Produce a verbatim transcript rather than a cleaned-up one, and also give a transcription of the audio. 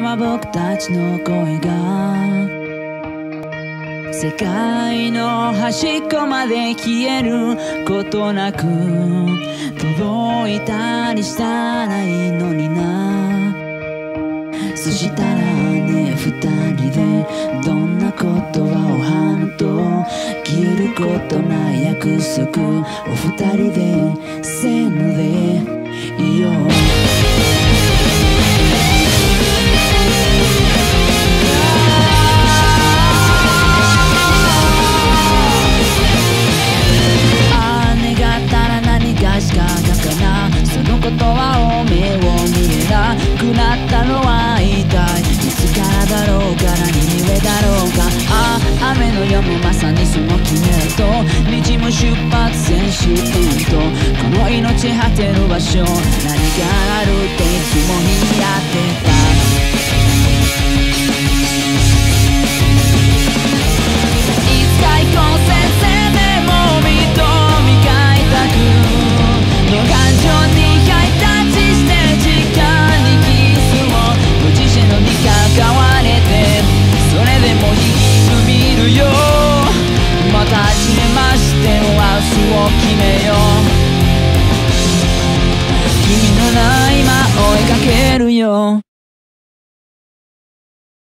は僕たちの声が世界の端っこまで消えることなく届いたりしたらいいのにな。そしたらね、二人でどんな言葉を話むと消えることない約束を二人でせーので言おう。ことはおめえを見れなくなったのは一体いつからだろうか、何故だろうか。ああ、雨の夜もまさにその決めとにじむ出発線終点とこの命果てる場所、何があるっていつも言い合ってた。いつか以降先生でも認めがいたくの感情に初めまして明日を決めよう。君のない今追いかけるよ。